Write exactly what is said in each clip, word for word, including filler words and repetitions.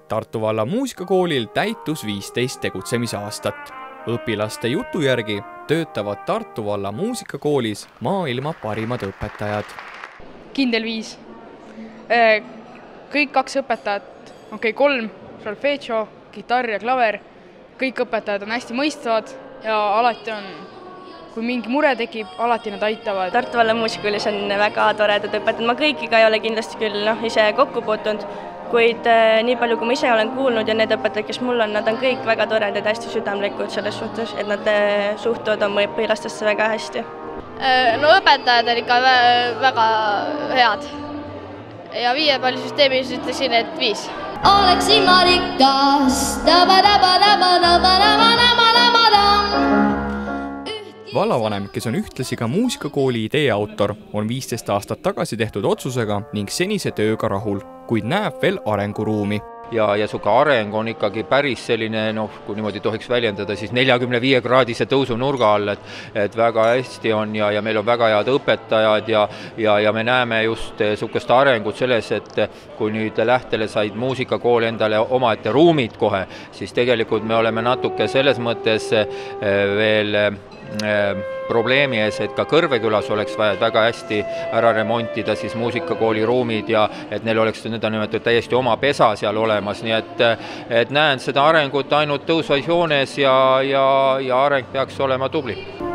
Tartu valla muusikakoolil täitus viisteist tegutsemisaastat. Õpilaste jutu järgi töötavad Tartu valla muusikakoolis maailma parimad õpetajad. Kindel viis. Kõik kaks õpetajat, okei, okay, kolm, solfeggio, kitarr ja klaver, kõik õpetajad on hästi mõistavad ja alati on, kui mingi mure tekib, alati nad aitavad. Tartu valla muusikakoolis on väga toredad õpetajad. Ma kõigiga ei ole kindlasti küll no, ise kokku puutunud, kuid eh, nii palju, kui ma ise olen kuulnud ja need õpetajad, kes mul on, nad on kõik väga toredad ja hästi südamlikud selles suhtes, et nad eh, suhtuvad oma õpilastesse väga hästi. No õpetajad on ikka väga head ja viie palli süsteemis ütlesin, et viis. Oleksin ma rikas, Vallavanem, kes on ühtlasi ka muusikakooli idee autor, on viisteist aastat tagasi tehtud otsusega ning senise tööga rahul, kuid näeb veel arenguruumi. Ja, ja suka areng on ikkagi päris selline, noh, kui niimoodi tohiks väljendada, siis neljakümne viie kraadise tõusu nurga all, et, et väga hästi on ja, ja meil on väga head õpetajad ja, ja, ja me näeme just sukest arengut selles, et kui nüüd lähtele said muusikakool endale omaette ruumid kohe, siis tegelikult me oleme natuke selles mõttes veel probleemi ees, et ka Kõrvekülas oleks vaja väga hästi ära remontida siis muusikakooli ruumid ja et neil oleks nõnda nimetatud täiesti oma pesa seal olemas, nii et, et näen seda arengut ainult tõusvas joones ja, ja, ja areng peaks olema tubli.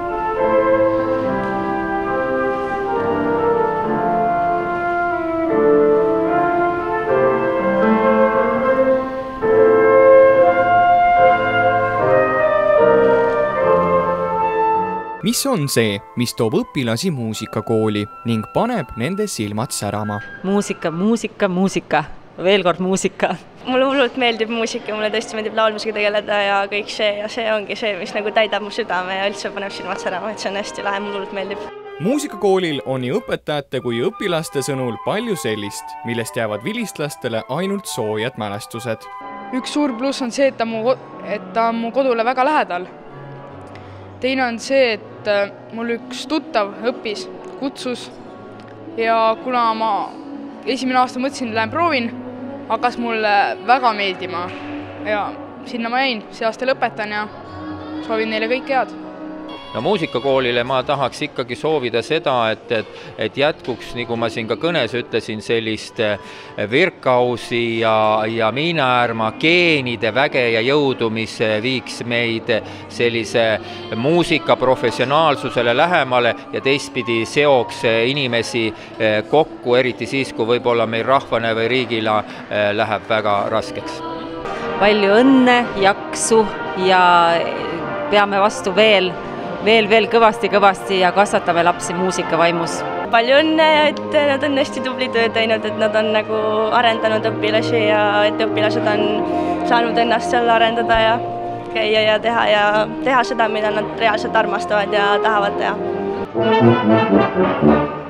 Mis on see, mis toob õpilasi muusikakooli ning paneb nende silmad särama? Muusika, muusika, muusika. Veel kord muusika. Mulle hullult meeldib muusika, mulle tõesti meeldib laulmusega tegeleda ja kõik see ja see ongi see, mis nagu täidab mu südame ja üldse paneb silmad särama, et see on hästi lahe, mulle hullult meeldib. Muusikakoolil on nii õpetajate kui õpilaste sõnul palju sellist, millest jäävad vilistlastele ainult soojad mälestused. Üks suur pluss on see, et ta, mu, et ta on mu kodule väga lähedal. Teine on see, et mul üks tuttav õppis, kutsus ja kuna ma esimene aasta mõtlesin, et lähen proovin, hakkas mulle väga meeldima ja sinna ma jäin, see aasta lõpetan ja soovin neile kõike head. No muusikakoolile ma tahaks ikkagi soovida seda, et, et, et jätkuks, nagu ma siin ka kõnes ütlesin, sellist Virkhausi ja, ja Miinaäärma geenide väge ja jõudu, mis viiks meid sellise muusika professionaalsusele lähemale ja teistpidi seoks inimesi kokku, eriti siis, kui võib-olla meil rahvane või riigile läheb väga raskeks. Palju õnne, jaksu ja peame vastu veel veel, veel kõvasti-kõvasti ja kasvatame lapsi muusikavaimus. Palju õnne, et nad on hästi tubli töö teinud, et nad on nagu arendanud õpilasi ja et õpilased on saanud ennast seal arendada ja käia ja teha ja teha seda, mida nad reaalselt armastavad ja tahavad teha.